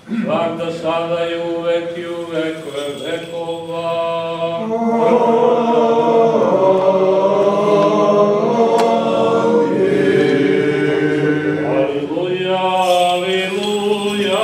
svakda sada i uvek vekova. Aleluja, aleluja,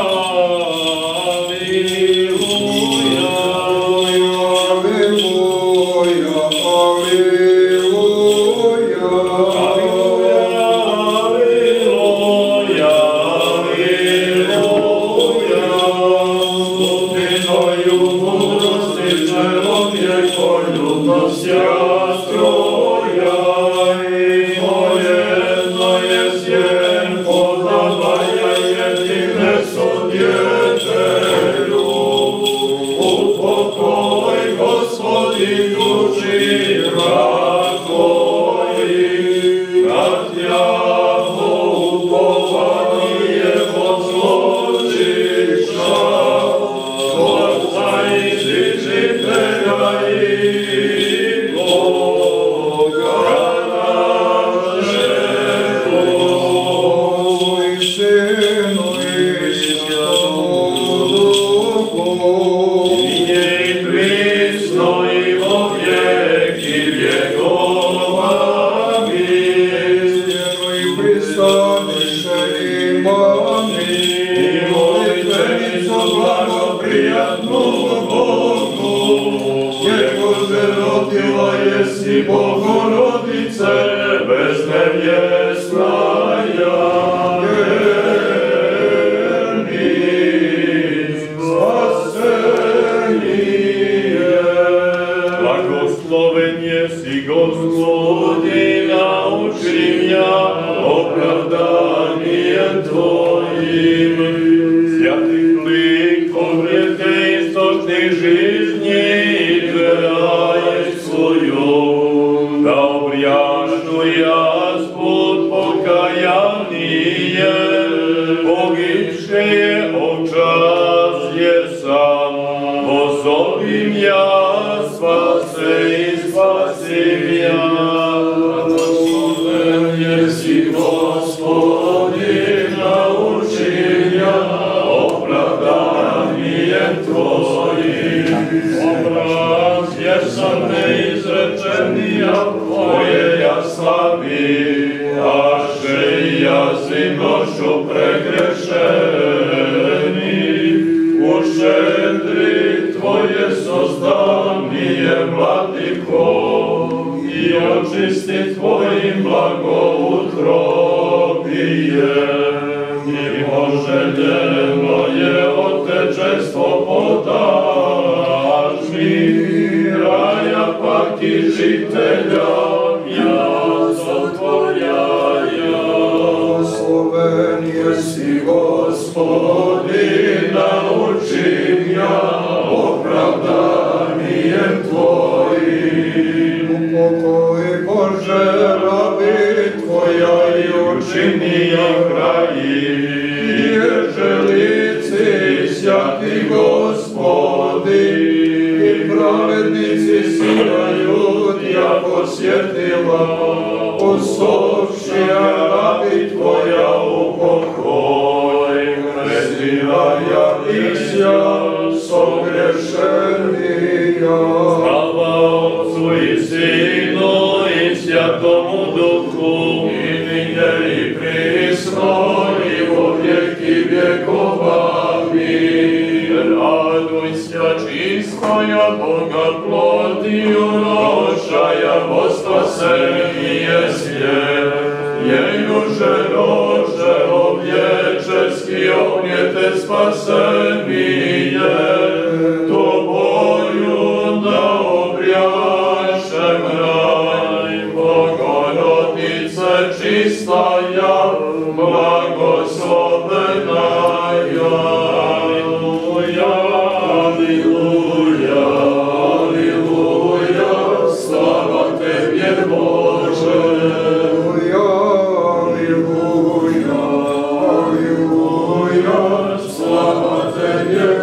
Slava Tebi,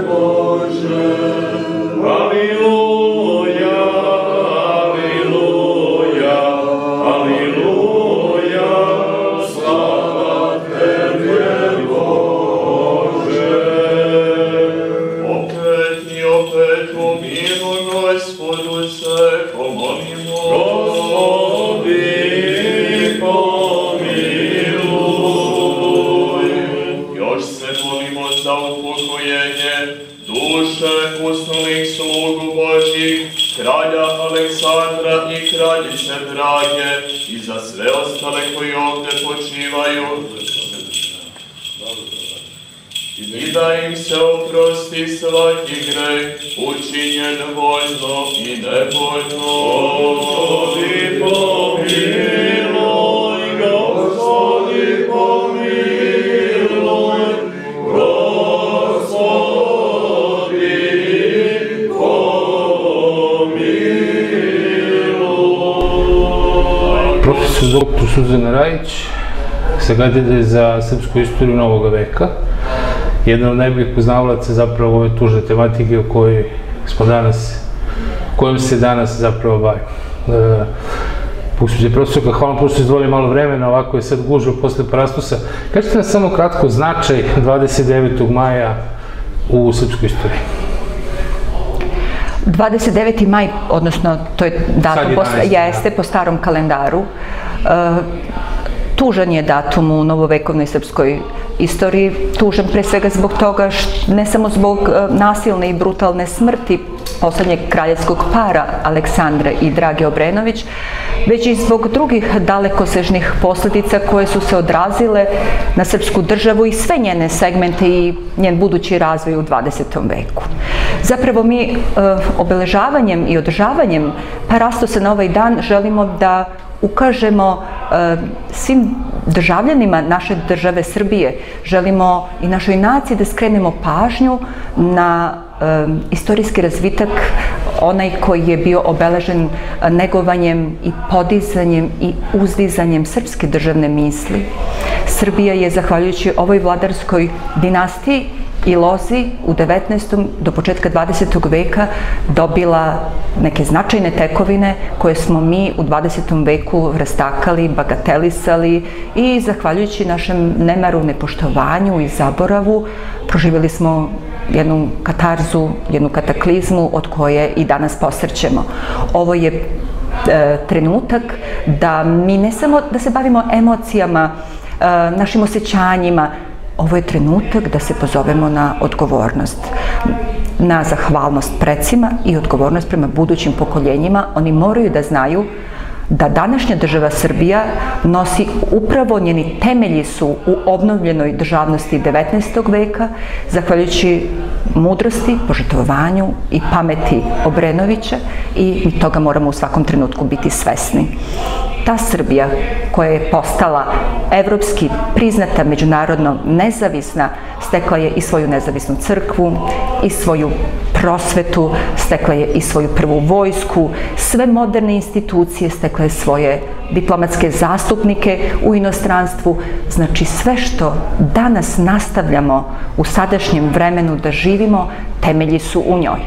za upokojenje duše usnulih slugu Božjih, kralja Aleksandra i kraljice Drage i za sve ostale koji ovdje počivaju. I da im se oprosti svaki greh, učinjen voljno i nevoljno. Gospodi pomiluj, Gospodi pomiluj, Gospodi pomiluj. Profesor dr. Suzana Rajić sa katedre za srpsku istoriju novog veka, jedna od najboljih poznavalaca zapravo ove tužne tematike kojom se danas zapravo bavimo. Gospođe profesorka, hvala vam što izdvojili malo vremena, ovako je sad gužva posle Parastusa. Kažete nam samo kratko značaj 29. maja u srpskoj istoriji. 29. maj, odnosno to je datum, jeste po starom kalendaru. Tužan je datum u novovekovnoj srpskoj istoriji, tužan pre svega zbog toga, ne samo zbog nasilne i brutalne smrti poslednjeg kraljevskog para Aleksandra i Drage Obrenović, već i zbog drugih dalekosežnih posledica koje su se odrazile na srpsku državu i sve njene segmente i njen budući razvoj u 20. veku. Zapravo mi obeležavanjem i održavanjem Parastusa na ovaj dan želimo da ukažemo svim državljanima naše države Srbije, želimo i našoj naciji da skrenemo pažnju na istorijski razvitak, onaj koji je bio obeležen negovanjem i podizanjem i uzdizanjem srpske državne misli. Srbija je, zahvaljujući ovoj vladarskoj dinastiji i lozi u 19. do početka 20. veka dobila neke značajne tekovine koje smo mi u 20. veku rastakali, bagatelisali i zahvaljujući našem nemaru, nepoštovanju i zaboravu proživjeli smo jednu katarzu, jednu kataklizmu od koje i danas posrćemo. Ovo je trenutak da mi ne samo da se bavimo emocijama, našim osjećanjima, ovo je trenutak da se pozovemo na odgovornost, na zahvalnost precima i odgovornost prema budućim pokoljenjima. Oni moraju da znaju da današnja država Srbija nosi upravo, njeni temelji su u obnovljenoj državnosti 19. veka, zahvaljujući mudrosti, požrtvovanju i pameti Obrenovića i mi toga moramo u svakom trenutku biti svesni. Ta Srbija koja je postala evropski priznata, međunarodno nezavisna, stekla je i svoju nezavisnu crkvu, i svoju prosvetu, stekla je i svoju prvu vojsku, sve moderne institucije, stekla je svoje diplomatske zastupnike u inostranstvu. Znači sve što danas nastavljamo u sadašnjem vremenu da živimo, temelji su u njoj.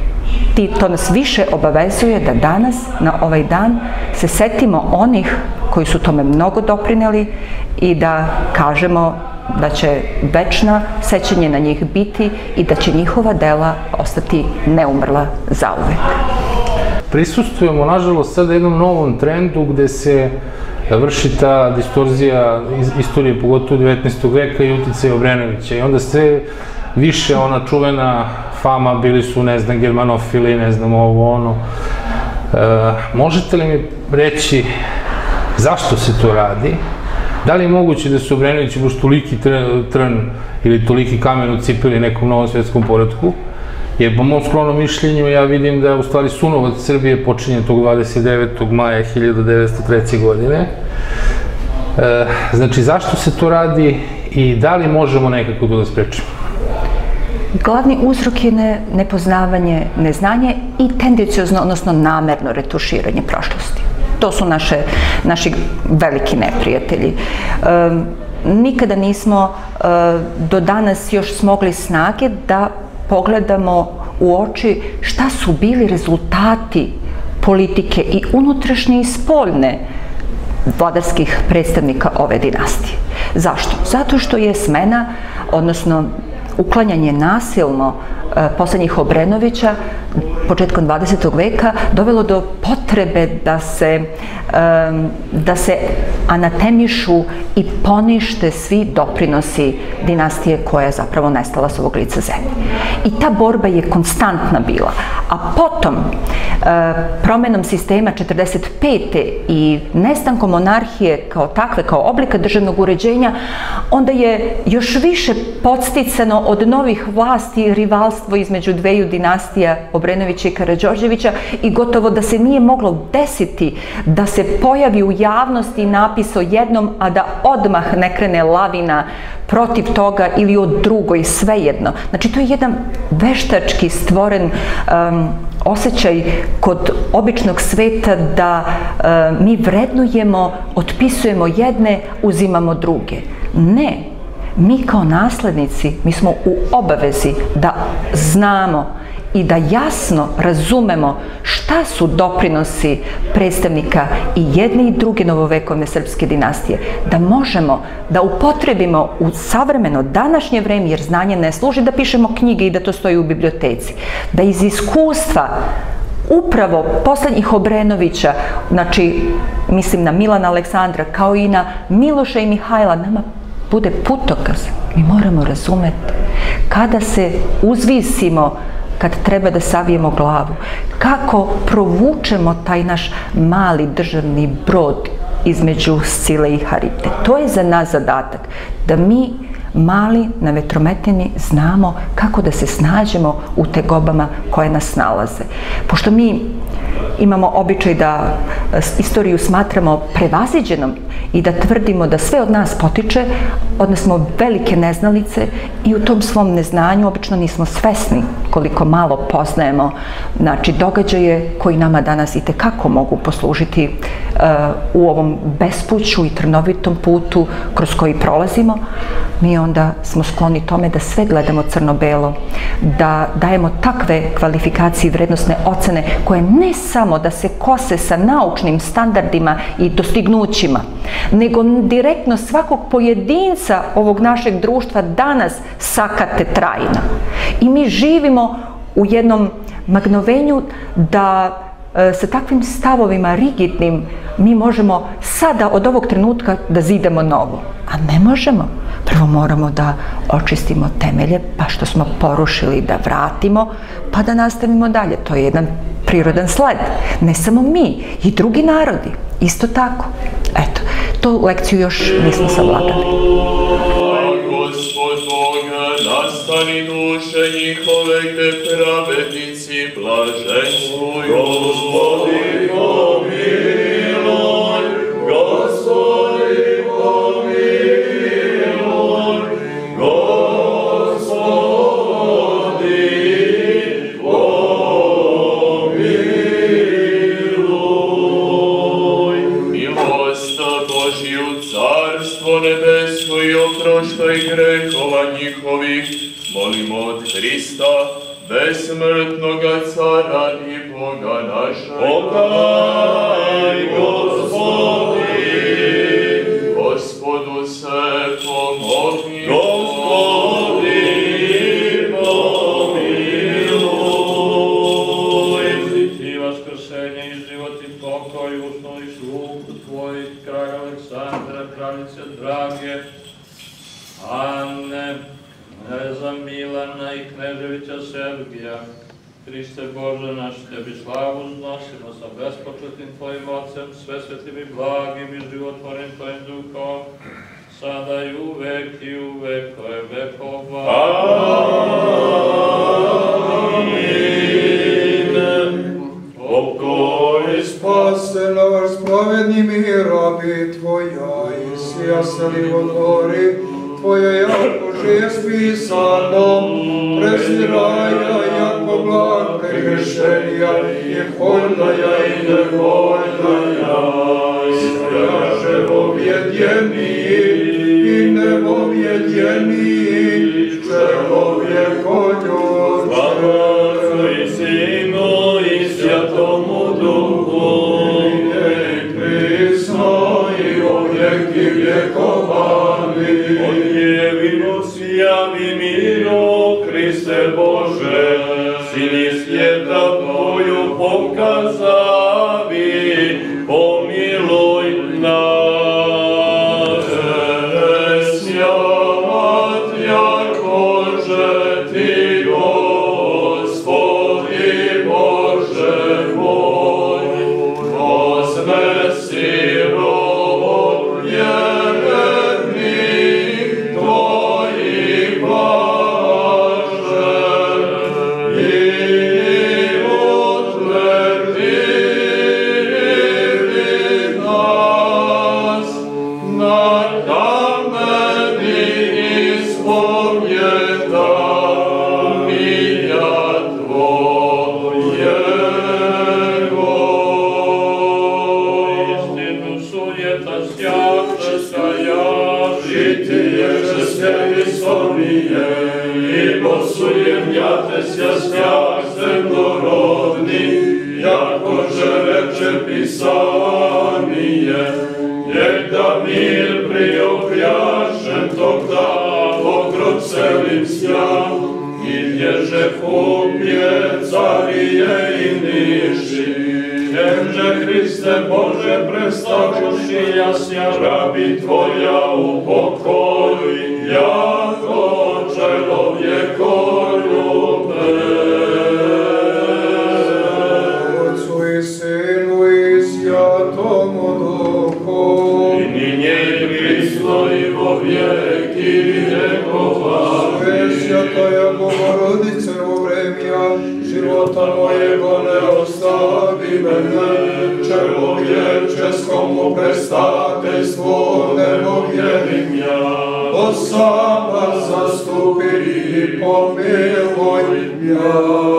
To nas više obavezuje da danas, na ovaj dan, se setimo onih koji su tome mnogo doprineli i da kažemo da će večno sećanje na njih biti i da će njihova dela ostati neumrla zauvek. Prisustujemo, nažalost, sada jednom novom trendu gde se vrši ta distorzija istorije, pogotovo 19. veka i uticaj Obrenovića. I onda sve više ona čuvena fama, bili su, ne znam, germanofili, ne znam, ovo, ono. Možete li mi reći zašto se to radi? Da li je moguće da su Obrenovići baš toliki trn ili toliki kamen u cipeli nekom novom svetskom poretku? Jer po mom skromnom mišljenju ja vidim da u stvari sunovac Srbije počinje tog 29. maja 1903. godine. Znači, zašto se to radi i da li možemo nekako to da sprečimo? Glavni uzrok je nepoznavanje, neznanje i tendenciozno, odnosno namerno retuširanje prošlosti. To su naši veliki neprijatelji. Nikada nismo do danas još smogli snage da pogledamo u oči šta su bili rezultati politike i unutrašnje i spoljne vladarskih predstavnika ove dinastije. Zašto? Zato što je smena, odnosno uklanjanje nasilno poslednjih Obrenovića, početkom 20. veka, dovelo do potrebe da se anatemišu i ponište svi doprinosi dinastije koja je zapravo nestala s ovog lica zemlje. I ta borba je konstantna bila. A potom, promenom sistema 45. i nestankom monarhije kao takve, kao oblika državnog uređenja, onda je još više podsticano od novih vlasti rivalstvo između dveju dinastija Obrenovića i Karađorđevića i gotovo da se nije moglo desiti da se pojavi u javnosti napis o jednom, a da odmah ne krene lavina protiv toga ili o drugoj, svejedno. Znači, to je jedan veštački stvoren osjećaj kod običnog sveta da mi vrednujemo, otpisujemo jedne, uzimamo druge. Ne, mi kao naslednici, mi smo u obavezi da znamo i da jasno razumemo šta su doprinosi predstavnika i jedne i druge novovekovne srpske dinastije, da možemo da upotrebimo u savremeno današnje vreme, jer znanje ne služi da pišemo knjige i da to stoji u biblioteci, da iz iskustva upravo poslednjih Obrenovića, znači mislim na Milana Aleksandra, kao i na Miloša i Mihajla, nama bude putokaz. Mi moramo razumeti kada se uzvisimo, kad treba da savijemo glavu, kako provučemo taj naš mali državni brod između Scile i Haribde. To je za nas zadatak, da mi mali na vetrometini znamo kako da se snađemo u tegobama koje nas nalaze. Pošto mi imamo običaj da istoriju smatramo prevaziđenom i da tvrdimo da sve od nas potiče, od nas smo velike neznalice i u tom svom neznanju obično nismo svesni koliko malo poznajemo, znači, događaje koji nama danas itekako mogu poslužiti u ovom bespuću i trnovitom putu kroz koji prolazimo. Mi onda smo skloni tome da sve gledamo crno-belo, da dajemo takve kvalifikacije i vrednosne ocene koje ne samo da se kose sa naučnim standardima i dostignućima, nego direktno svakog pojedinca ovog našeg društva danas sakate trajno. I mi živimo u jednom magnovenju da sa takvim stavovima rigidnim mi možemo sada od ovog trenutka da zidamo novo. A ne možemo. Prvo moramo da očistimo temelje, pa što smo porušili da vratimo, pa da nastavimo dalje. To je jedan prirodan sled. Ne samo mi, i drugi narodi. Isto tako. Eto, tu lekciju još nismo savladali. Gospod Boga, nastani duše njihove, gde pravednici blaženstvuju. Gospodi pomiluj, Gospodi pomiluj, Gospodi pomiluj. Milost Božiju, carstvo nebesko i oproštaj grehova njihovih, molimo od Hrista, besmrtnoga cara i Boga našega. Pokaj, Gospodi, Gospodu se pomogi. Gospodi, pomiluj. Ti vaskrsenje i život i pokoj, usnovi slugu tvojih, kralja Aleksandra, kraljice drage, Anne, kneza Milana i kneževića Sergija. Hriste Bože naš, tebi slavu znosimo sa bespočetnim tvojim ocem, svesvetlim i blagim i životvornim tvojim duhom, sada i uvek vekove vekova. Amin. Pokoj spase naš spravedni mi rabi Tvoja i sjaseli odvori Tvoja jako je spisano, preziraja jako blag pregrešenja i voljnaja i nevoljnaja. Istraže vovjedjeniji i nevovjedjeniji, čelovjeko ljudče. Slava Otcu i Sinu i Svjatomu Duhu, i nek prisno i o vjeki vjekova. Od Jevinog sjavi miro, Hriste Bože, Sini svijeta Tvoju pokazavi, pomiluj nas. Sjat jakože Ti, Gospodi Bože moj, osmesi rob vjernih Tvojih blaže i utvrdi nas na kameni ispovjedanja Tvojego. Istinu sujeta stjačeska jaži, Ti ježe svjetisovije, i posujem ja te sjastjak zemnorodni, jakože reče Pisanije, jer da mir priokjašem tog da pokrot celim sjam, i vježe kupje, carije i niši. Jerže Hriste Bože, prestavuši jasja rabi Tvoja u pokoju, jako čelovjeko ljube. Otcu i Sinu i Svjatomu Duhu, I ninje i prisno i vo vijeki vjekova. Svesvjatoja Bogorodice u vremja života mojego ne ostavi mene, čelovječe s komu prestateljstvo ne vjerim ja. O sama zastupi i pomiluj ja.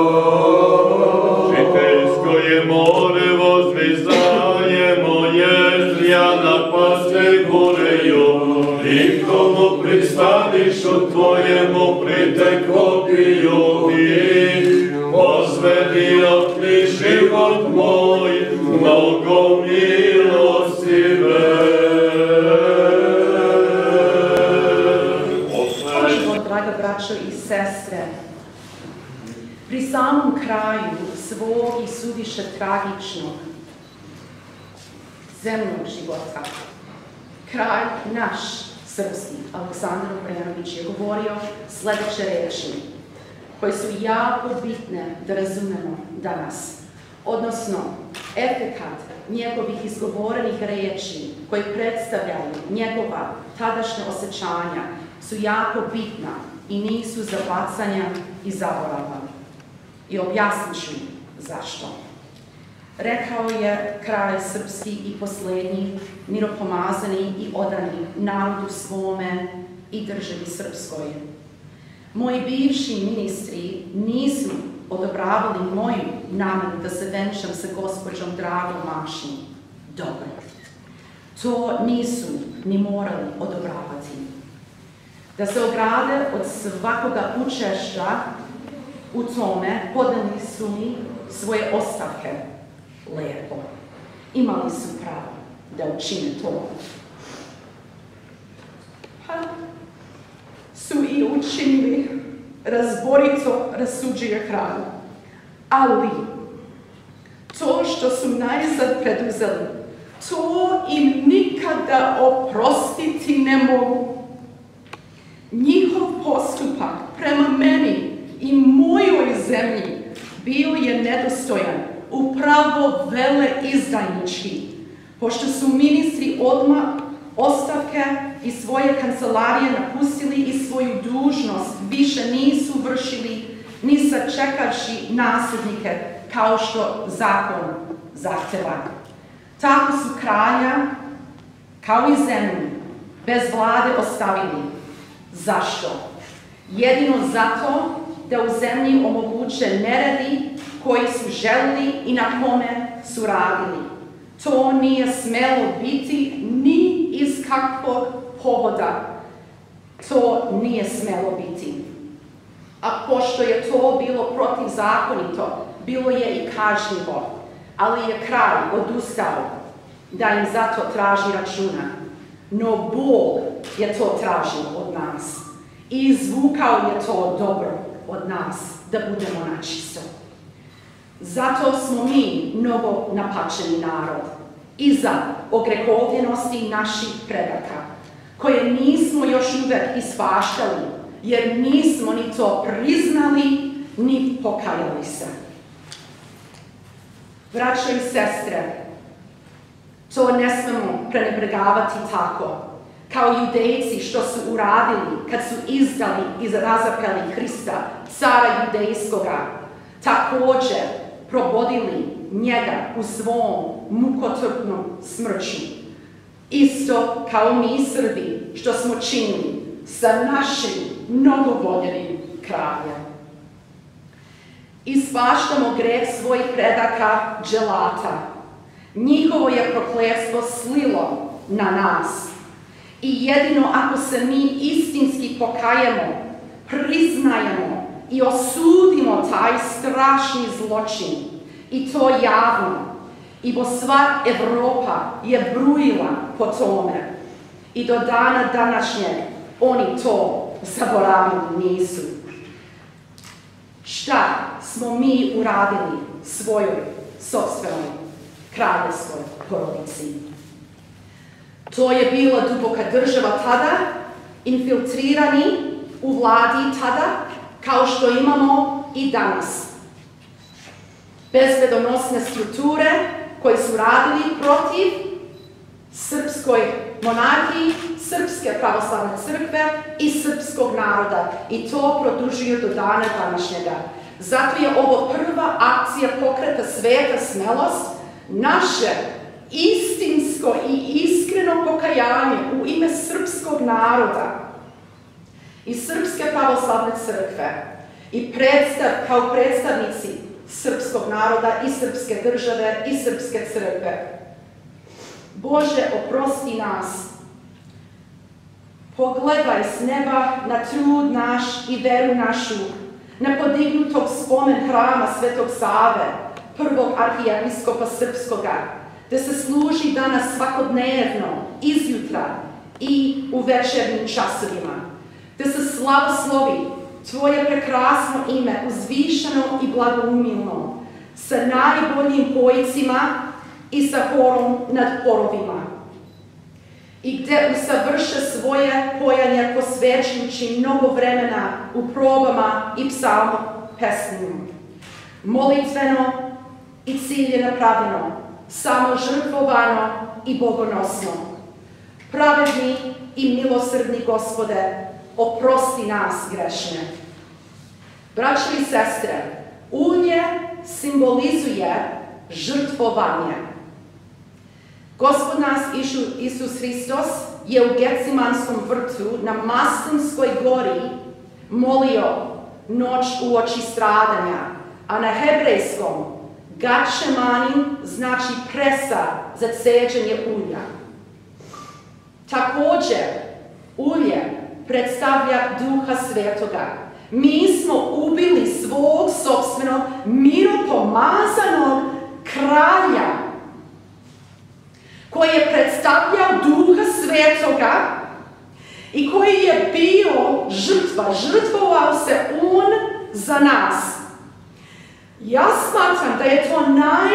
Žiteljsko je more, vozvizdajemo jezrija na paste goreju, i komu pristaniš u Tvojemu pritekopiju i pozvedi otmi život moj, mnogo milostive. Poštovani, draga braćo i sestre, pri samom kraju svog i suviše tragičnog zemnog života, kralj naš srpski, Aleksandar Obrenović, je govorio sljedeće reči, koje su jako bitne da razumemo danas. Odnosno, efekat njegovih izgovorenih reči koji predstavljaju njegova tadašnja osjećanja su jako bitna i nisu za bacanja i zaborava. I objasnit ću zašto. Rekao je kralj srpski i posljednji, miropomazani i odani narodu svome i državi srpskoj. Moji bivši ministri nisu odobravali moju namjeru da se venčam sa gospođom Dragom Mašin. Dobro. To nisu ni morali odobravati. Da se ograde od svakoga učešća u tome, podnijeli su mi svoje ostavke. Lepo. Imali su pravo da učine to. Pa su i učinili, razborito rasuđuje kralj. Ali to što su najzad preduzeli, to im nikada oprostiti ne mogu. Njihov postupak prema meni i mojoj zemlji bio je nedostojan, upravo veleizdajnički, pošto su ministri odmah ostavke i svoje kancelarije napustili i svoju dužnost više nisu vršili ni sačekavši nasljednike kao što zakon zahtjeva. Tako su kralja, kao i zemlju, bez vlade ostavili. Zašto? Jedino zato da u zemlji omoguće neredi koji su želili i na kome su radili. To nije smelo biti ni iz kakvog povoda. To nije smelo biti. A pošto je to bilo protivzakonito, bilo je i kažnjivo, ali je kralj odustao da im zato traži računa. No Bog je to tražio od nas i izvukao je to dobro od nas da budemo načisto. Zato smo mi novo napačeni narod, iza ogrehovljenosti naših predaka, koje nismo još uvek ispaštali, jer nismo ni to priznali, ni pokajali se. Braćo i sestre, to ne smemo prenebregavati tako, kao judejci što su uradili kad su izdali i razapeli Hrista, cara judejskoga, također probodili njega u svom mukotrpnom smrću. Isto kao mi Srbi što smo činili sa našim mnogovoljenim kraljem. Ispaštamo greh svojih predaka dželata. Njihovo je prokletstvo slilo na nas. I jedino ako se mi istinski pokajemo, priznajemo i osudimo taj strašni zločin, i to javno, i sva Evropa je brujila po tome. I do dana današnjeg oni to zaboravili nisu. Šta smo mi uradili svojoj sopstvenoj kraljevskoj porodici? To je bila duboka država tada, infiltrirani u vladi tada, kao što imamo i danas. Bezbedonosne strukture koje su radili protiv srpskoj monarhiji, Srpske pravoslavne crkve i srpskog naroda. I to produžuje do dana današnjega. Zato je ovo prva akcija pokreta Sveta smelost, naše istinsko i iskreno pokajanje u ime srpskog naroda i Srpske pravoslavne crkve i kao predstavnici srpskog naroda i srpske države i srpske crkve. Bože, oprosti nas. Pogledaj s neba na trud naš i veru našu, na podignutog spomen hrama Svetog Save, prvog arhijepiskopa srpskoga, da se služi danas svakodnevno, izjutra i u večernjim časovima, da se slavoslovi Tvoje prekrasno ime, uzvišeno i blagoumilno, sa najboljim pojcima i sa horom nad horovima, i gde usavrše svoje pojanje posvećujući mnogo vremena u probama i psalmopesnima, molitveno i ciljenapravljeno, samožrtvovano i bogonosno. Pravedni i milosrdni Gospode, oprosti nas grešne. Braćo i sestre, ulje simbolizuje žrtvovanje. Gospod nas Isus Hristos je u Gecimanskom vrtu na Maslinskoj gori molio noć uoči stradanja, a na hebrejskom Gačemanin znači presa za ceđenje ulja. Također, ulje predstavlja Duha Svetoga. Mi smo ubili svog sopstvenog miropomazanog kralja, koji je predstavljao Duha Svetoga i koji je bio žrtva. Žrtvovao se on za nas. Ja smatram da je to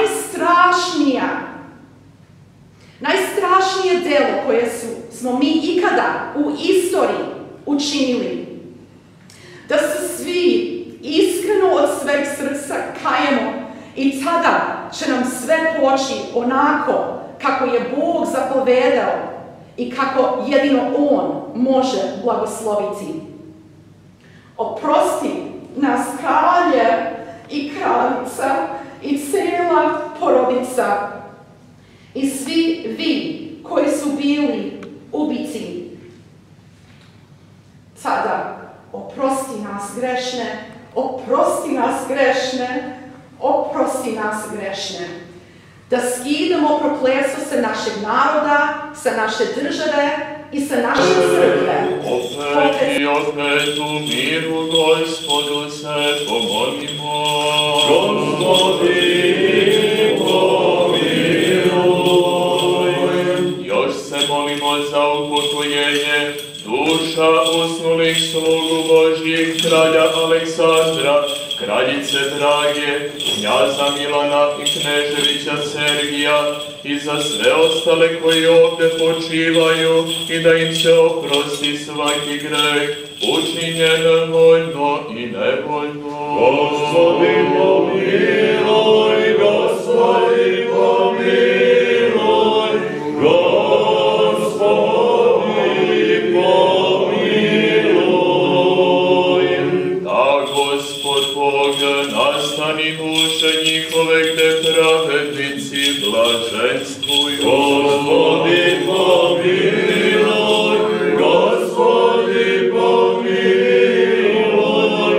najstrašnije delo koje smo mi ikada u istoriji učinili. Da se svi iskreno od sveg srca kajemo i tada će nam sve poći onako kako je Bog zapovedao i kako jedino On može blagosloviti. Oprosti nas, kralje i kraljica i cijela porodica i svi vi koji su bili ubiti tada. Oprosti nas grešne, oprosti nas grešne, oprosti nas grešne. Da skidamo prokletstvo sa našeg naroda, sa naše države i sa naše crkve. Opet i opet u miru Gospodu se pomolimo. Gospodi, pomiluj. Još se molimo za upokojenje duša usnulih ostalih slugu Božjih, kralja Aleksandra, kraljice Drage, knjaza Milana i kneževića Sergija, i za sve ostale koji ovde počivaju, i da im se oprosti svaki greh, učinjen voljno i nevoljno. Gospodi pomiluj, Gospodi pomiluj, Gospodi pomiluj. Da, Gospod Bog, nastani duše njihove gde pravednici blaženstvuju. Gospodi pomiluj, Gospodi pomiluj,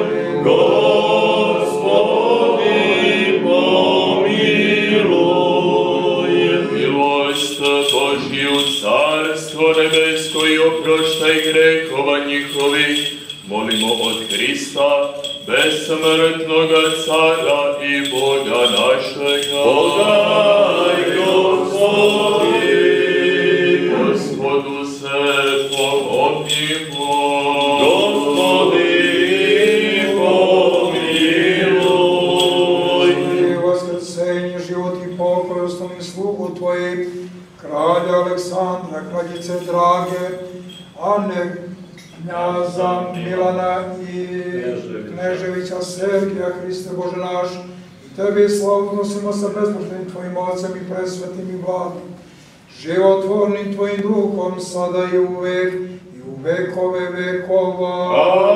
Gospodi pomiluj. Milost Božju, carstvo nebesko i oproštaj grehova njihovih, molimo od Hrista, besmrtnoga cara i Boga našega. Podaj, Gospodi, Gospodu se pomolimo. Gospodi pomiluj. Vaskrsenje, život i pokoj osnovni slugu Tvojih, kralja Aleksandra, kraljice Drage, Ane, knjaza Milana i kneževića Sergija, Hriste Bože naš, i Tebi slavu nosimo sa bezbožnim Tvojim Otcem i presvetim i blagim, životvornim Tvojim Duhom, sada i uvek, i u vekove vekova.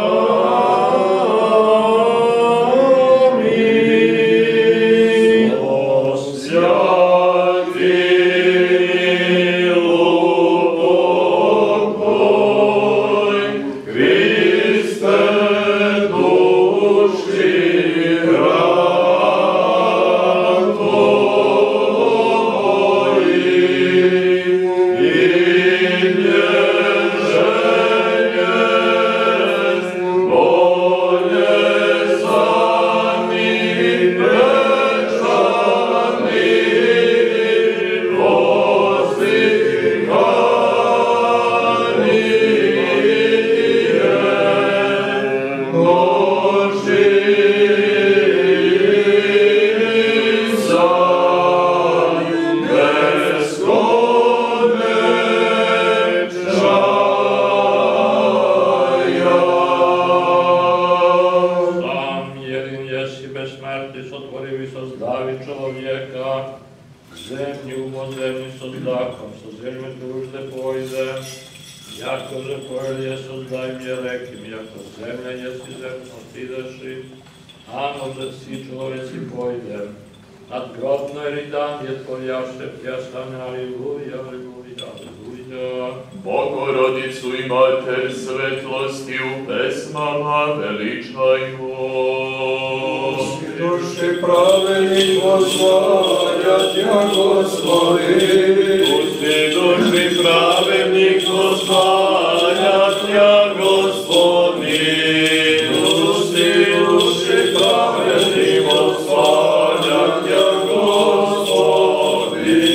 Bogorodicu i Mater svetlosti u pesmama veličajmo. Svi duši pravednik oslavlja Tja, Gospodi. Pusti duši pravednik oslavlja Tja, Gospodi. Pusti duši pravednik oslavlja Tja, Gospodi.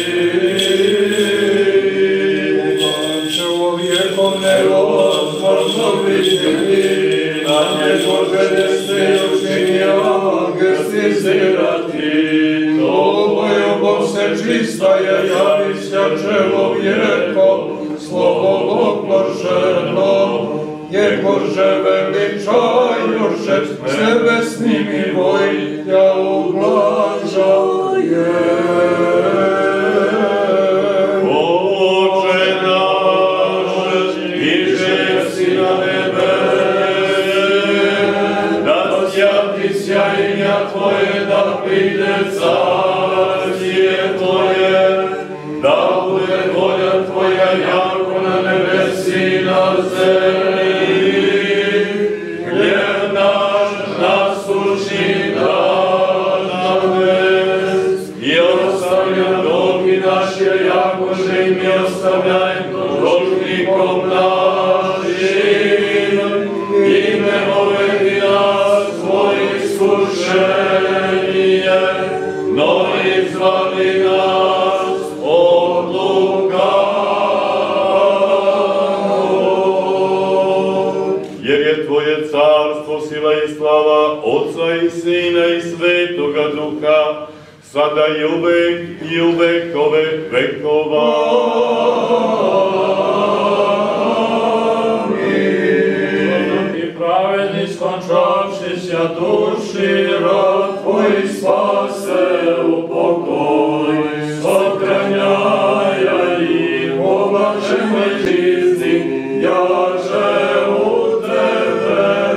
Nevozможno vidjeti, na njego žene se učinja, grsti zirati. Tvoje Bog se čista je, javića čelovjeko, slovo obloženo, jer Bože veličajoše, s nebesnim i vojlja ublažaje. Tvoje da pride carcije Tvoje, da bude volja Tvoja jako na nebesi i na zemlji. Hljeb naš nasuši danas i ostavlja dolgi naše jakože i mi ostavljaj dužnikom našim i ne povedi nas svojih iskušenje, no izbavi nas od lukavog. slava Otca i Sina i Svetoga Duha, sada i uvek i u vekove vekova. I pravedni skončavšися duši, rod Tvoj spase u pokoj, sokranjaja i oblačenoj žizni, jaže u Tebe,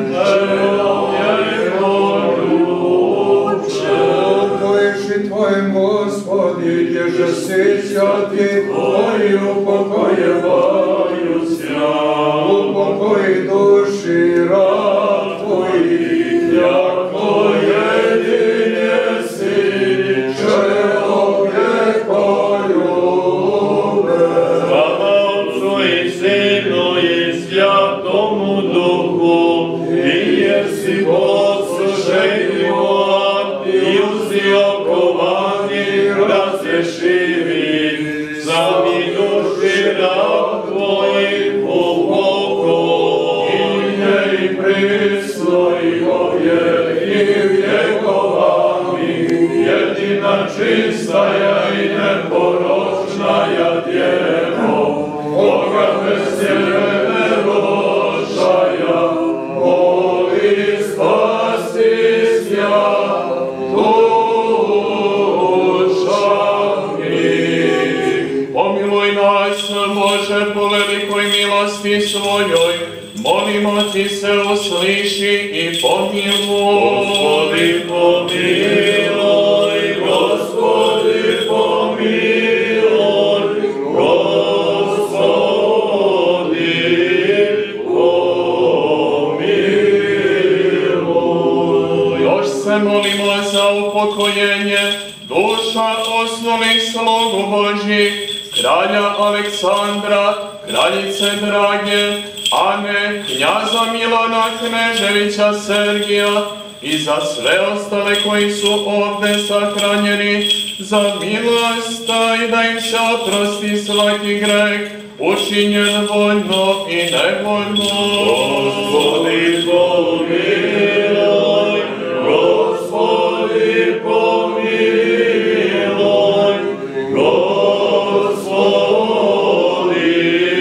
Tvojim, Gospodi, ježe sjećati Tvoji upokojevaju sja, upokoji duši rad Tvojih, jako jedin jesi, čelovjeko ljube. Slava Otcu i Sinu i Svjatomu Duhu, i jesi poslušajmo i uziokovani razješivi, sami duši rad Tvojih upokojne i prisno i ovje i vjekovami, jedina čistaja i neporočnaja Djevo, Boga besjene rošaja, voli spasi sja dušami. Pomiluj nas, Bože, po velikoj milosti svojoj, molimo Ti se usliši i pomiluj. Gospodi pomiluj, Gospodi pomiluj, Gospodi pomiluj. Još se molimo za upokojenje duša osnovnih slogu Božjih, kralja Aleksandra, kraljice Drage, Ane, knjaza Milana Kneževića Sergija i za sve ostale koji su ovde sahranjeni, za milost i da im se oprosti svaki greh, učinjen voljno i nevoljno. Gospodi pomiluj, Gospodi pomiluj, Gospodi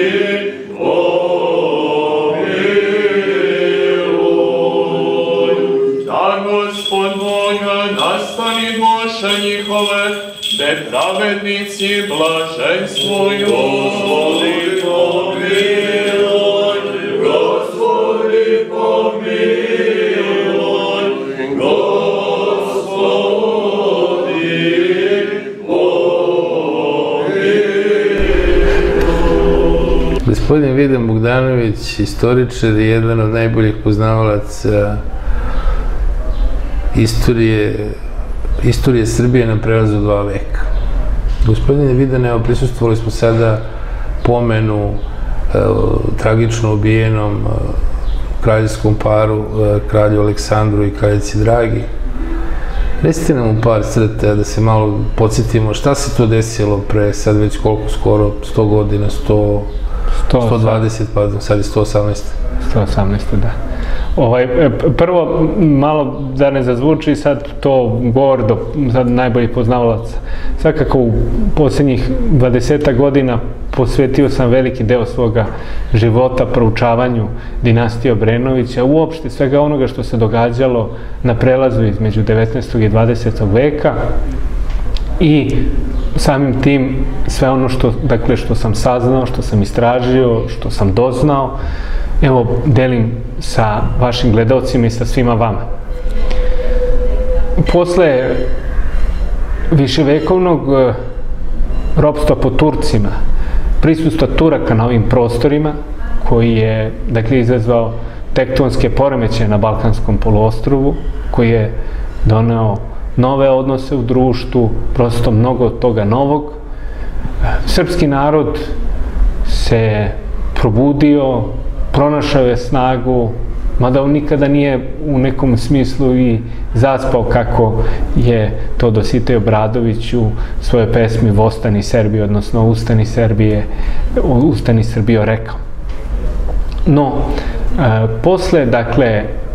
pomiluj. Da, Gospod Bog, nastani duše njihove, de pravednici blaženstvuju. Gospodi pomiluj, Gospodi pomiluj, Gospodi pomiluj. Gospodin Vidan Bogdanović, istoričar, je jedan od najboljih poznavalaca istorije Srbije na prelazu 2 veka. Gospodine Vidane, evo, prisustvovali smo sada pomenu tragično ubijenom kraljevskom paru, kralju Aleksandru i kraljici Dragi. Recite nam u par crta da se malo podsjetimo šta se to desilo pre sad već koliko, skoro 100 godina, 120, pardon, sad je 118. 118, da. Prvo, malo da ne zazvuči sad to gordo, sad najboljih poznavalaca. Svakako u posljednjih 20 godina posvetio sam veliki deo svoga života proučavanju dinastije Obrenovića, uopšte svega onoga što se događalo na prelazu između 19. i 20. veka i samim tim sve ono što sam saznao, što sam istražio, što sam doznao, evo, delim sa vašim gledalcima i sa svima vama. Posle viševekovnog ropstva pod Turcima, prisustva Turaka na ovim prostorima, koji je, dakle, izazvao tektonske poremećaje na Balkanskom poluostrvu, koji je doneo nove odnose u društvu, prosto mnogo toga novog, srpski narod se probudio, pronašao je snagu, mada on nikada nije u nekom smislu i zaspao kako je to Dositej Obradović u svojoj pesmi Vostani Srbije, odnosno Ustani Srbijo rekao. No, posle, dakle,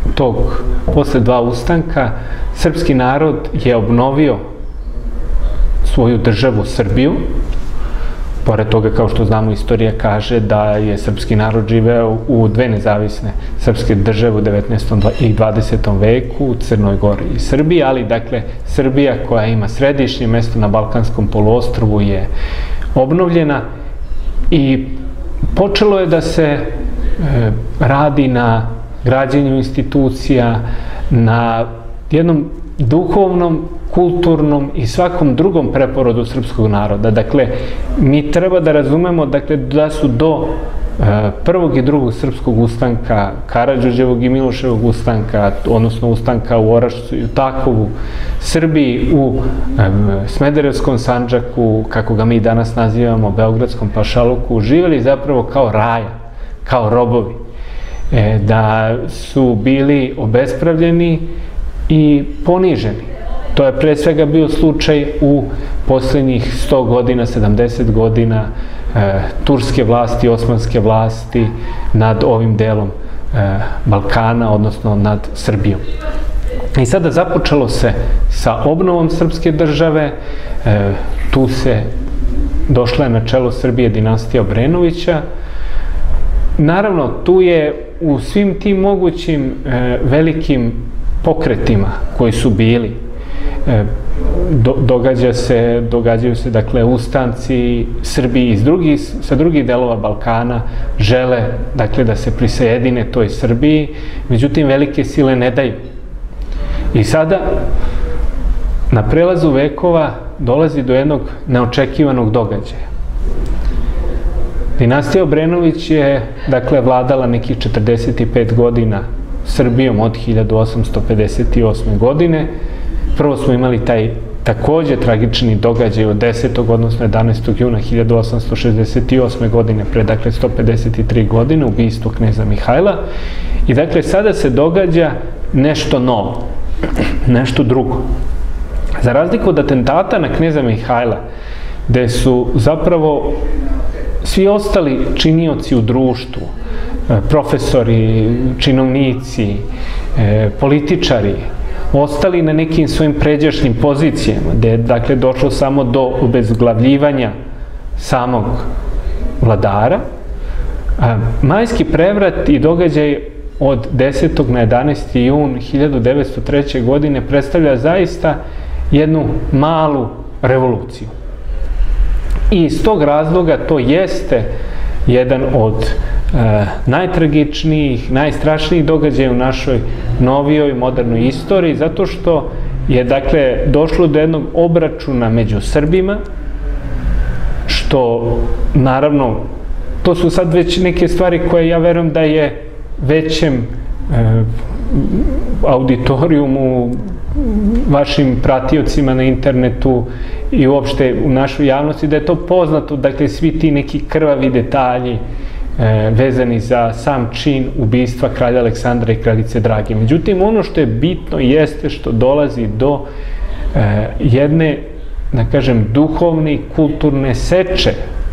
posle dva ustanka, srpski narod je obnovio svoju državu Srbiju. Pored toga, kao što znamo, istorija kaže da je srpski narod živeo u dve nezavisne srpske države u 19. i 20. veku, u Crnoj Gori i Srbiji, ali dakle Srbija koja ima središnje mesto na Balkanskom poluostrvu je obnovljena i počelo je da se radi na građenju institucija, na jednom duhovnom, kulturnom i svakom drugom preporodu srpskog naroda. Dakle, mi treba da razumemo da su do prvog i drugog srpskog ustanka, Karađorđevog i Miloševog ustanka, odnosno ustanka u Orašcu i u Takovu, Srbiji u Smederevskom Sandžaku, kako ga mi danas nazivamo, Beogradskom pašaluku, živjeli zapravo kao raja, kao robovi. Da su bili obespravljeni i poniženi. To je pre svega bio slučaj u poslednjih 100 godina, 70 godina turske vlasti, osmanske vlasti nad ovim delom Balkana, odnosno nad Srbijom. I sada započelo se sa obnovom srpske države, tu se došla je na čelo Srbije dinastija Obrenovića. Naravno, tu je u svim tim mogućim velikim pokretima koji su bili, događaju se dakle ustanci Srbiji sa drugih delova Balkana žele dakle da se prisajedine toj Srbiji, međutim velike sile ne daju. I sada na prelazu vekova dolazi do jednog neočekivanog događaja. Dinastija Obrenović je dakle vladala nekih 45 godina Srbijom od 1858. godine. Prvo smo imali taj takođe tragični događaj od 10. odnosno 11. juna 1868. godine, pre dakle 153 godine, ubistvo kneza Mihajla. I dakle sada se događa nešto novo, nešto drugo. Za razliku od atentata na kneza Mihajla, gde su zapravo svi ostali činioci u društvu, profesori, činovnici, političari, ostali na nekim svojim pređašnjim pozicijama, gde je dakle došlo samo do obezglavljivanja samog vladara. Majski prevrat i događaj od 10. na 11. jun 1903. godine predstavlja zaista jednu malu revoluciju. I iz tog razloga to jeste jedan od najtragičnijih, najstrašnijih događaja u našoj novijoj, modernoj istoriji, zato što je, dakle, došlo do jednog obračuna među Srbima, što, naravno, to su sad već neke stvari koje ja verujem da je većem auditorijumu, vašim pratiocima na internetu i uopšte u našoj javnosti, da je to poznato, dakle, svi ti neki krvavi detalji vezani za sam čin ubistva kralja Aleksandra i kraljice Drage. Međutim, ono što je bitno jeste što dolazi do jedne, da kažem, duhovne i kulturne seče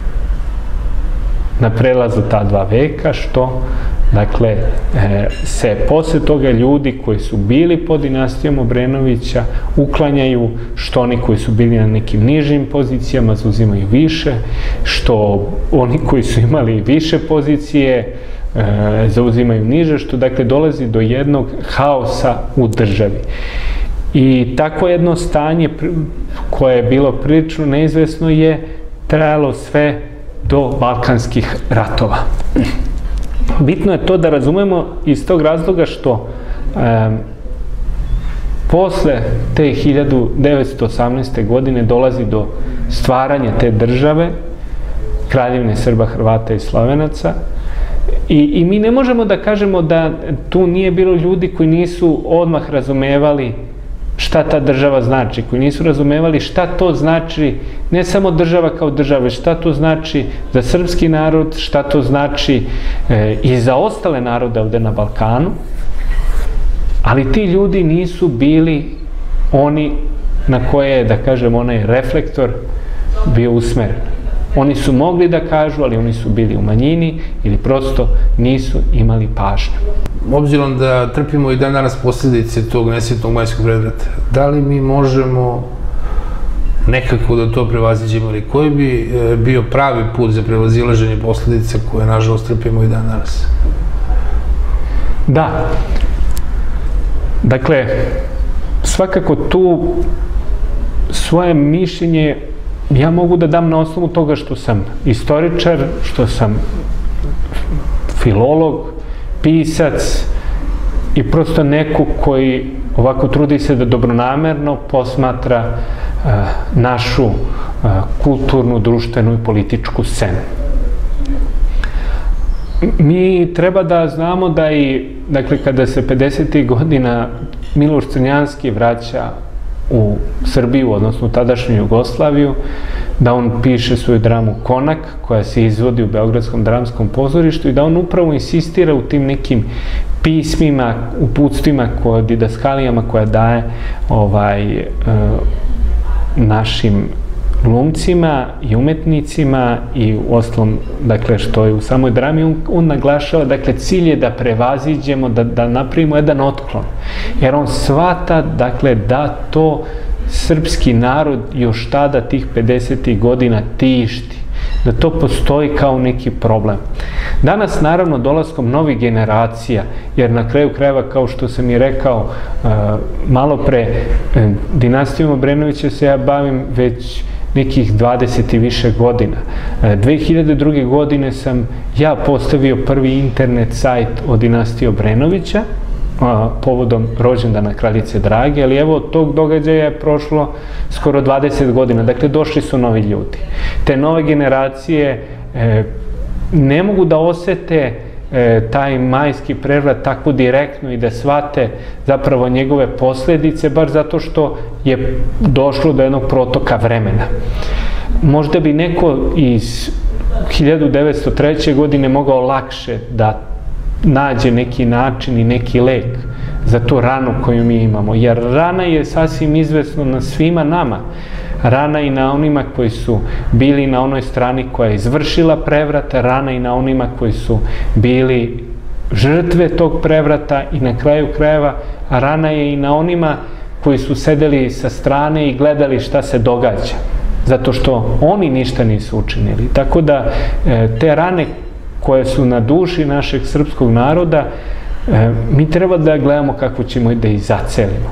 na prelazu ta dva veka, što, dakle, se posle toga ljudi koji su bili pod dinastijom Obrenovića uklanjaju, što oni koji su bili na nekim nižim pozicijama zauzimaju više, što oni koji su imali više pozicije zauzimaju niže, što, dakle, dolazi do jednog haosa u državi. I takvo jedno stanje koje je bilo prilično neizvesno je trajalo sve do Balkanskih ratova. Bitno je to da razumemo iz tog razloga što posle te 1918. godine dolazi do stvaranja te države, Kraljevine Srba, Hrvata i Slovenaca, i mi ne možemo da kažemo da tu nije bilo ljudi koji nisu odmah razumevali šta ta država znači, koji nisu razumevali šta to znači, ne samo država kao država, već šta to znači za srpski narod, šta to znači i za ostale narode ovde na Balkanu, ali ti ljudi nisu bili oni na koje je, da kažem, onaj reflektor bio usmeren. Oni su mogli da kažu, ali oni su bili u manjini ili prosto nisu imali pažnju. Obzirom da trpimo i dan danas posljedice tog nesretnog majskog prevrata, da li mi možemo nekako da to prevaziđemo ili koji bi bio pravi put za prevazilaženje posljedica koje nažalost trpimo i dan danas? Da. Dakle, svakako tu svoje mišljenje ja mogu da dam na osnovu toga što sam istoričar, što sam filolog, pisac i prosto neko koji ovako trudi se da dobronamerno posmatra našu kulturnu, društvenu i političku scenu. Mi treba da znamo da i, dakle, kada se 50. godina Miloš Crnjanski vraća u Srbiju, odnosno tadašnju Jugoslaviju, da on piše svoju dramu Konak, koja se izvodi u Beogradskom dramskom pozorištu i da on upravo insistira u tim nekim pismima, uputstvima, didaskalijama koja daje našim glumcima i umetnicima i uostalom, dakle, što je u samoj drami, on naglašava, dakle, cilj je da prevaziđemo, da napravimo jedan otklon. Jer on shvata, dakle, da to srpski narod još tada, tih 50. godina, tišti, da to postoji kao neki problem. Danas, naravno, dolaskom novih generacija, jer na kraju krajeva, kao što sam i rekao malo pre, dinastijom Obrenovića se ja bavim već nekih 20 i više godina. 2002. godine sam ja postavio prvi internet sajt o dinastiji Obrenovića, povodom rođendana kraljice Drage, ali evo od tog događaja je prošlo skoro 20 godina, dakle došli su novi ljudi. Te nove generacije ne mogu da osete taj majski prevrat tako direktno i da shvate zapravo njegove posljedice, baš zato što je došlo do jednog protoka vremena. Možda bi neko iz 1903. godine mogao lakše da nađe neki način i neki lek za tu ranu koju mi imamo, jer rana je sasvim izvesno na svima nama. Rana i na onima koji su bili na onoj strani koja je izvršila prevrat, rana i na onima koji su bili žrtve tog prevrata i na kraju krajeva rana je i na onima koji su sedeli sa strane i gledali šta se događa, zato što oni ništa nisu učinili. Tako da te rane koje su na duši našeg srpskog naroda, mi treba da gledamo kako ćemo da ih zacelimo.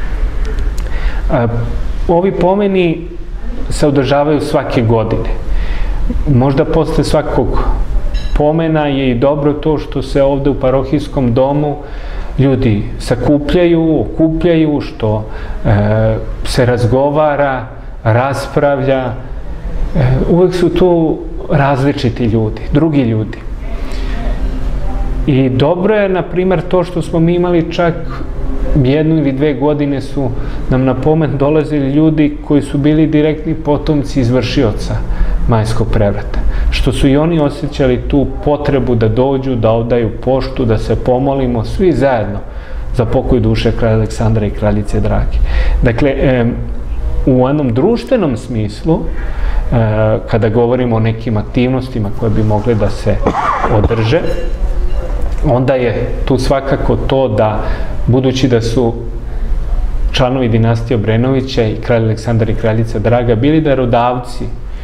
Ovi pomeni se održavaju svake godine. Možda posle svakog pomena je i dobro to što se ovde u parohijskom domu ljudi sakupljaju, okupljaju, što se razgovara, raspravlja. Uvek su tu različiti ljudi, drugi ljudi. I dobro je, na primer, to što smo mi imali čak 1 ili 2 godine su nam na pomen dolazili ljudi koji su bili direktni potomci izvršioca majskog prevrata. Što su i oni osjećali tu potrebu da dođu, da odaju poštu, da se pomolimo svi zajedno za pokoj duše kralja Aleksandra i kraljice Drage. Dakle, u jednom društvenom smislu, kada govorimo o nekim aktivnostima koje bi mogle da se održe, onda je tu svakako to da, budući da su članovi dinastije Obrenovića i kralj Aleksandar i kraljica Draga bili darodavci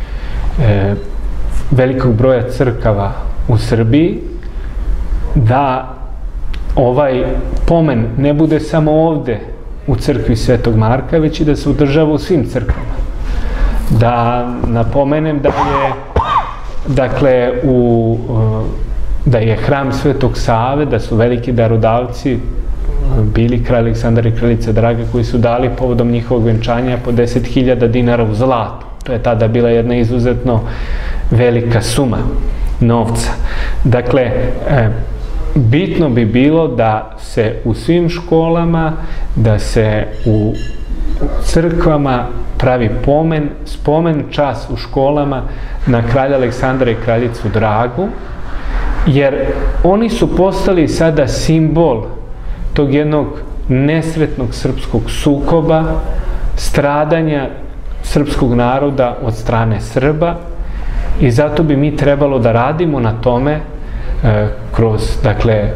velikog broja crkava u Srbiji, da ovaj pomen ne bude samo ovde u crkvi Svetog Marka, već i da se održava u svim crkvama. Da napomenem da je, dakle, da je hram Svetog Save, da su veliki darodavci bili kralj Aleksandar i kraljica Draga, koji su dali povodom njihovog venčanja po 10.000 dinara u zlatu. To je tada bila jedna izuzetno velika suma novca. Dakle, bitno bi bilo da se u svim školama, da se u crkvama pravi spomen čas u školama na kralja Aleksandra i kraljicu Dragu, jer oni su postali sada simbol tog jednog nesretnog srpskog sukoba, stradanja srpskog naroda od strane Srba I zato bi mi trebalo da radimo na tome kroz, dakle,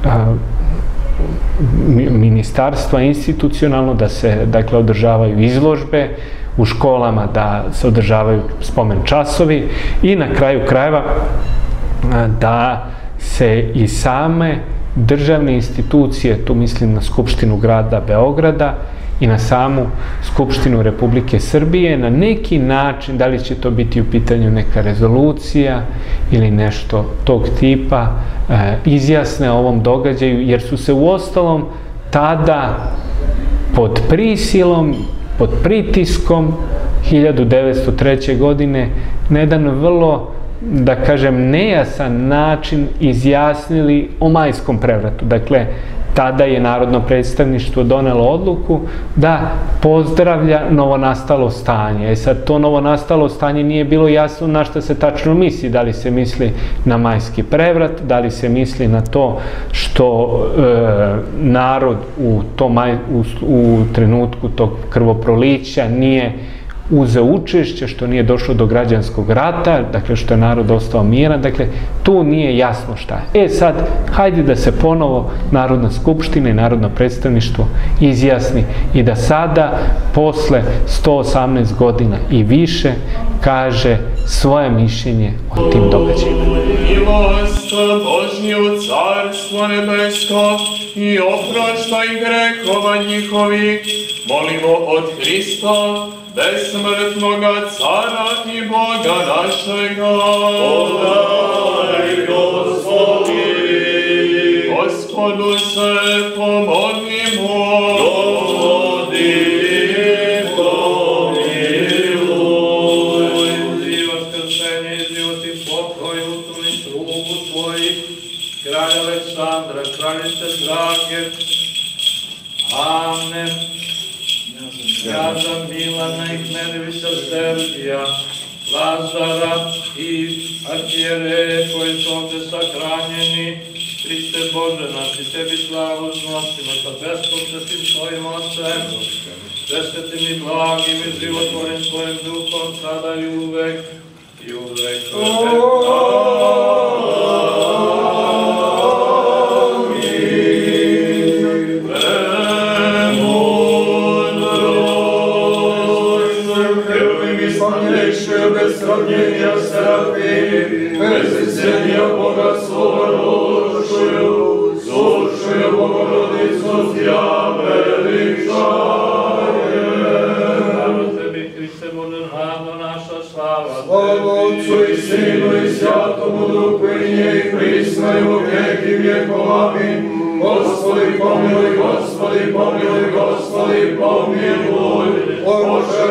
ministarstva institucionalno, da se, dakle, održavaju izložbe u školama, da se održavaju spomen časovi i na kraju krajeva da se i same državne institucije, tu mislim na Skupštinu grada Beograda i na samu Skupštinu Republike Srbije, na neki način, da li će to biti u pitanju neka rezolucija ili nešto tog tipa, izjasne o ovom događaju, jer su se uostalom tada pod prisilom, pod pritiskom 1903. godine na jedan vrlo, da kažem, nejasan način izjasnili o majskom prevratu. Dakle, tada je Narodno predstavništvo donelo odluku da pozdravlja novonastalo stanje. Sad, to novonastalo stanje nije bilo jasno na šta se tačno misli. Da li se misli na majski prevrat, da li se misli na to što narod u trenutku tog krvoprolića nije uzeo učešće, što nije došlo do građanskog rata, dakle što je narod ostao miran, dakle tu nije jasno šta je. Sad, hajde da se ponovo Narodna skupština i Narodno predstavništvo izjasni i da sada, posle 118 godina i više, kaže svoje mišljenje o tim događajima. Milost Božnju, Carstvo nebesko i opraštaj grehova njihovi, molimo od Hrista, besmrtnoga Cara i Boga našega. Podaj, Gospodi! Gospodu se pomolimo! Gospodi, pomiluj! Uzivaš kršenje i život i pokoj, utuli slugu tvojih, kralja Aleksandra, kraljice drage, Ane, Kjaza Milana i Kneževića Sergija, Lazara i arhijereje koji su ovde sahranjeni. Hriste Bože naš, i tebi slavu znosimo sa bespočetim svojim Otcem, besvetim i blagim i životvorim svojim duhom, sada i uvek i uvek. Bez sravnjenja serafim, bez icenja Boga slova rošuju, slušuju Bogorodicu tja veličaje. Slava tebi, Hriste Bože, nado naša slava. Slava Otcu i Sinu i Svjatomu Duhu i nje i prisna i u vijeki vjekov. Amin. Gospodi pomiluj, Gospodi pomiluj, Gospodi pomiluj, Bože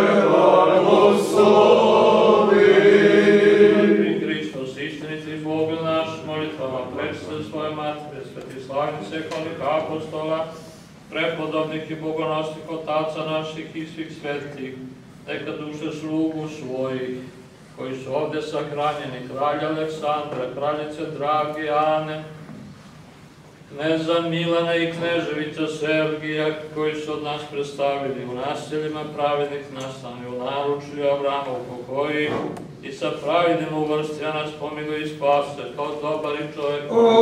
blagoslovi. Hristos, istiniti Bog naš, molitvama prečice svoje Matke, sveti slavnice, kolik apostola, prepodobnih i bogonosnih otaca naših i svih svetih, neka duše slugu svojih, koji su ovde sahranjeni, kralja Aleksandra, kraljice drage Ane, kneza Milana i Kneževića Sergija, koji su od nas predstavili u naseljima pravednih nastani, u naručju Avramov pokoji i sa pravednim uvrstija nas pomiluj i spase, kao dobar i čovjek.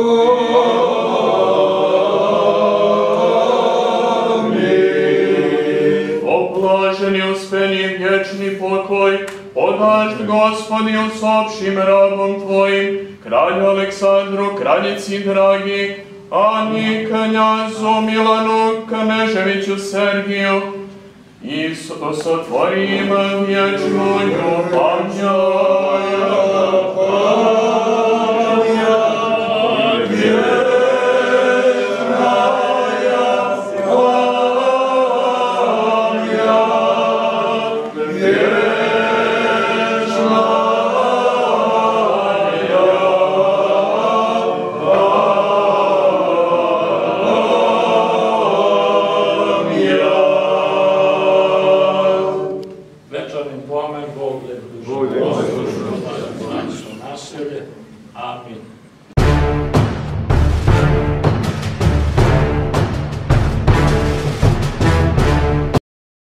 Amin. Oblaženi uspeni vječni pokoj, podaš Gospodi usopšim rabom Tvojim, kralju Aleksandru, kraljici dragi, Ani, knjazu Milanu, Kneževiću Sergiju, i sotvorim vječnu ljubav.